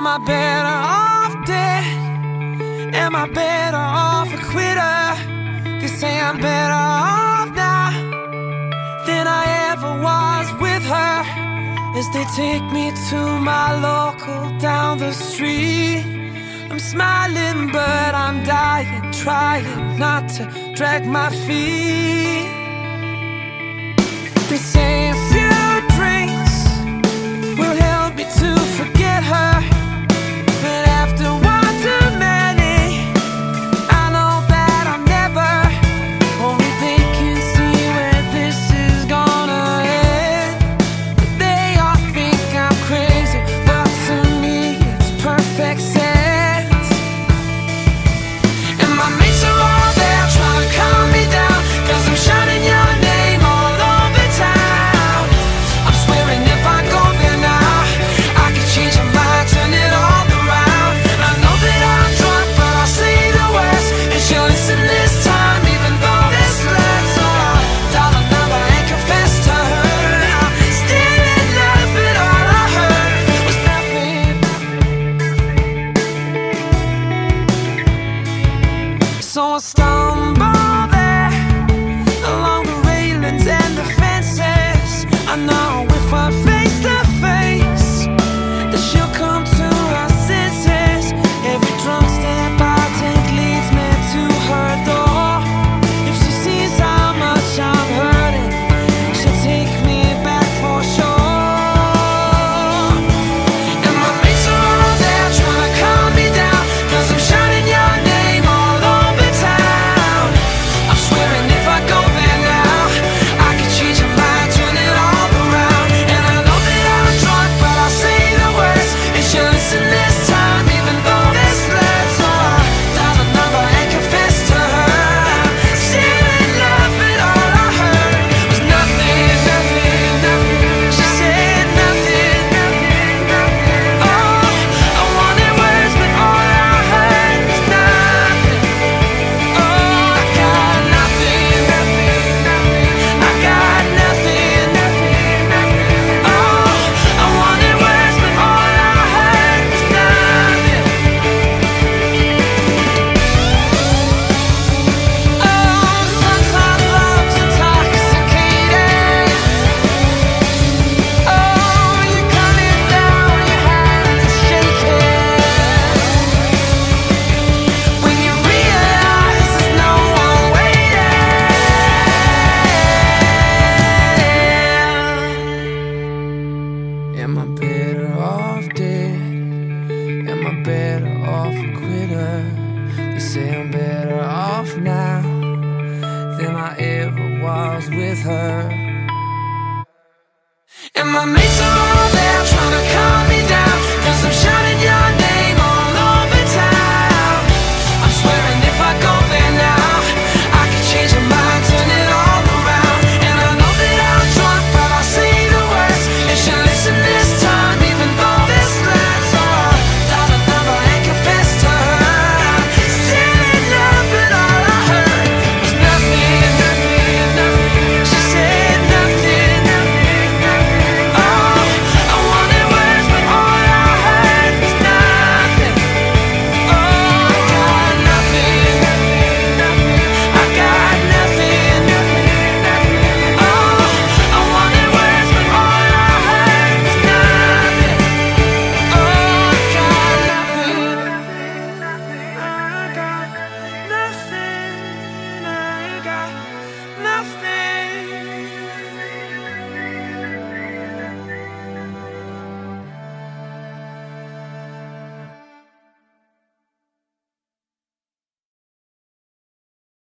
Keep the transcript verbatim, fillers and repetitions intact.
Am I better off dead? Am I better off a quitter? They say I'm better off now than I ever was with her. As they take me to my local down the street, I'm smiling but I'm dying, trying not to drag my feet. They say a few drinks will help me to forget her, but after one too many, I know that I'm never. Only they can see where this is gonna end, but they all think I'm crazy, but to me it's perfect sense. And my mates are all there trying to calm me down, cause I'm shouting your name all over town. I'm swearing if I go there now, I could change my mind, turn it all around. I know that I'm drunk, but I'll say the words, and she'll listen this time, even though this last song dial a number and confess to her. I'm still in love, but all I heard was nothing. So I stumble there along the railings and the fences. I know if I face to face that she'll come to her senses. Every drunk step I take leads me to her door. If she sees how much I'm hurting, she'll take me back for sure. And my mates are all there trying to calm me down, cause I'm shouting your name all over town. I'm swearing if I go there now, I could change my mind, turn it all around. And I know that I'm drunk, but I'll say the words, and she'll listen this time, even though this last song dial a number and confess to her. I'm still in love, but all I heard was nothing, nothing, nothing. She said nothing, nothing, nothing. Oh, I wanted words, but all I heard was nothing. Oh, I got nothing, nothing, nothing. I got nothing, nothing, nothing. Oh, I wanted words, but all I heard was nothing. Oh, sometimes love's intoxicating. Oh, you're coming down, your hands are shaking. When you realize there's no one waiting. Am I better off dead? Am I better off a quitter? They say I'm better off now than I ever was with her. Am I